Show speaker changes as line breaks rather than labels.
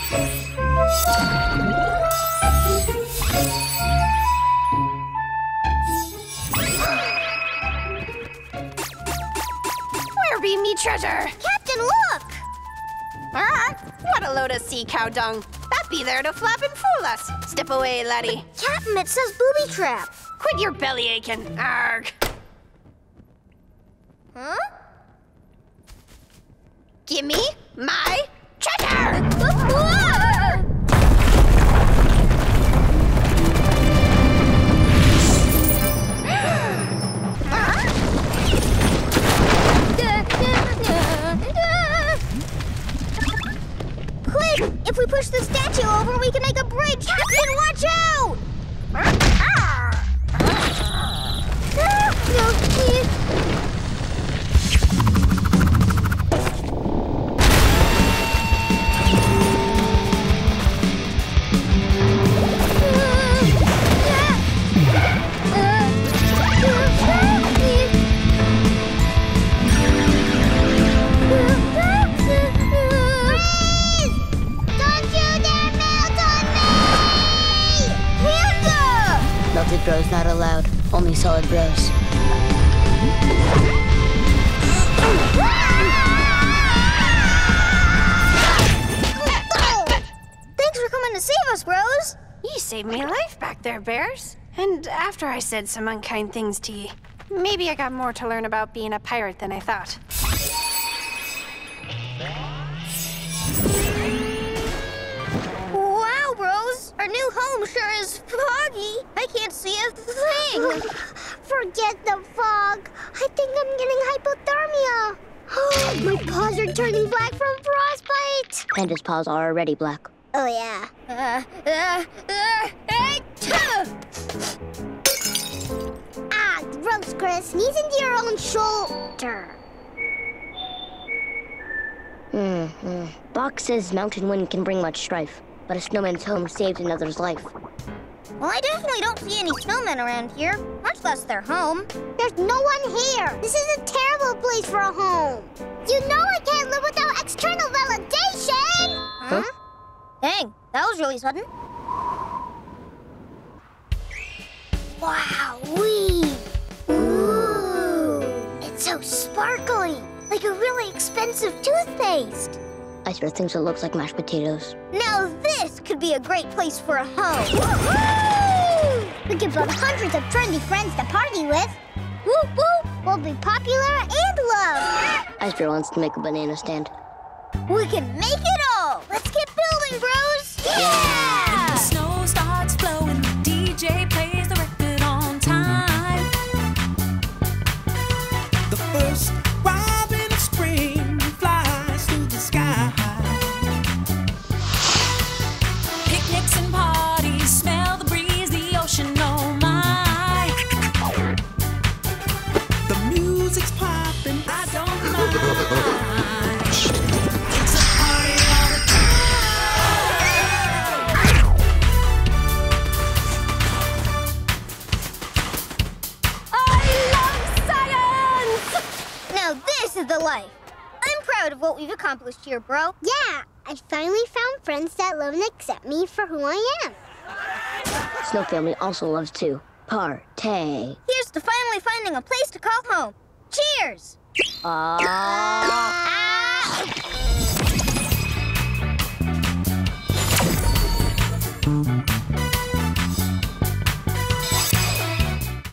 Where be me treasure?
Captain, look!
What a load of sea cow dung. That be there to flap and fool us. Step away, laddie.
Captain, it says booby trap.
Quit your belly aching. Arg.
Huh?
Gimme my treasure!
Quick! If we push the statue over, we can make a bridge! Captain, watch out! No, please.
Melted bros not allowed. Only solid bros.
Thanks for coming to save us, bros.
You saved me life back there, bears. And after I said some unkind things to ye, maybe I got more to learn about being a pirate than I thought.
Wow, bros. Our new home sure is foggy. I can't see a thing. Forget the fog. I think I'm getting hypothermia. My paws are turning black from frostbite.
Panda's paws are already black.
Oh, yeah. Ah, gross, Chris. Sneeze into your own shoulder.
Box says mountain wind can bring much strife, but a snowman's home saves another's life.
Well, I definitely don't see any snowmen around here, much less their home. There's no one here. This is a terrible place for a home. You know I can't live without external validation. Huh? Dang, that was really sudden. Wow-wee. Ooh, it's so sparkly, like a really expensive toothpaste.
I swear thinks it looks like mashed potatoes.
Now this could be a great place for a home. Woo-hoo! We could build hundreds of trendy friends to party with. Whoop whoop! We'll be popular and loved.
Icebear wants to make a banana stand.
We can make it all. Let's get building, bros. Yeah!
The snow starts flowing. DJ plays the record on time.
The first robin of spring flies through the sky.
Picnics and parties, smell the breeze, the ocean, oh my.
The music's popping, I don't mind.
It's a party all the time. I love science!
Now this is the life. I'm proud of what we've accomplished here, bro. Yeah, I finally found friends that love and accept me for who I am.
Snow family also loves to partay.
Here's to finally finding a place to call home. Cheers!
Ah.